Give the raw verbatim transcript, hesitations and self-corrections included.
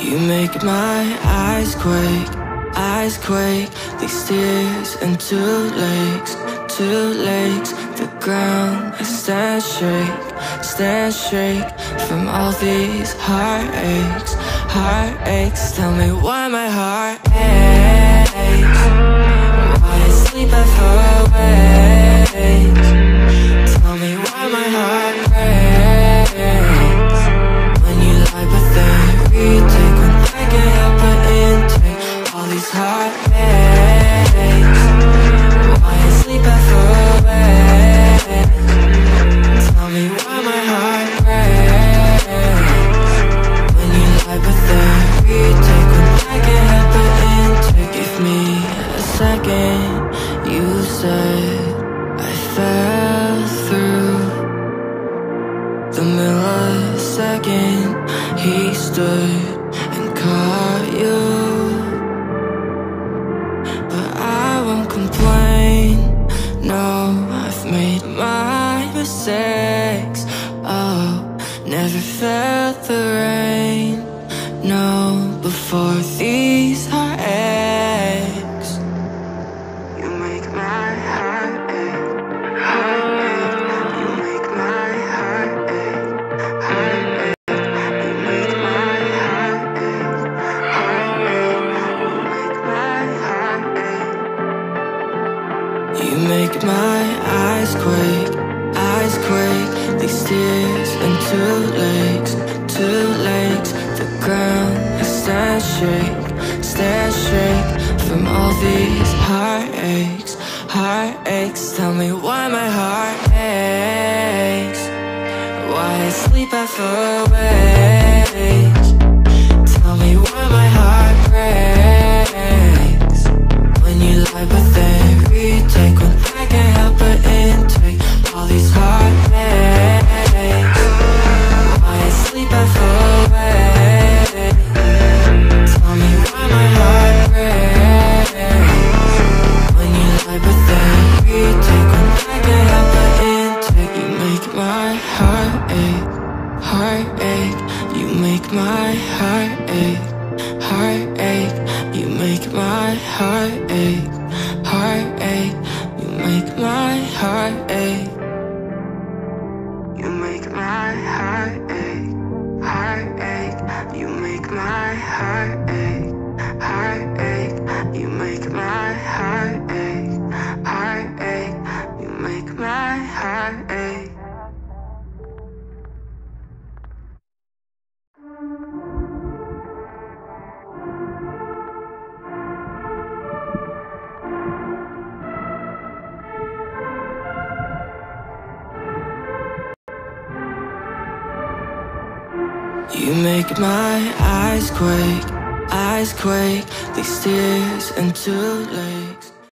You make my eyes quake, eyes quake. These tears into lakes, two lakes. The ground I stand shake, stand shake from all these heartaches, heartaches. Tell me why my heart aches, why I sleep at four ways. Tell me why my heart breaks when you lie but then retake, when I can't help but intake all these heartaches. Why I sleep at four ways. Tell me why my heart breaks when you lie but then retake, when I can't help but intake. Give me a second, you said I fell through the millisecond he stood and caught you. But I won't complain, no, I've made my mistakes. Oh, never felt the rain, no, before these heartaches. You make my heart ache, heart ache. You make my heart ache, heart ache. You make my heart ache, heart ache. You make my heart ache. You make my eyes quake, eyes quake. These tears into lakes, two lakes. The ground I stand shake, stand shake from all these heartaches, heartaches. Tell me why my heart aches, why I sleep at four ways. Tell me why my heart breaks when you lie but then retake, when I can't help but intake all these heartaches. Why I sleep at four ways. Tell me why my heart breaks when you lie but then retake, when I can't help but intake. You make my heart ache, heart ache. You make my heart ache, heart ache. You make my heart ache, heart ache. You make my heart ache. You make my heart ache, heart ache. You make my heart ache, heart ache. You make my heart ache, heart ache. You make my heart ache. You make my eyes quake, eyes quake. These tears into lakes.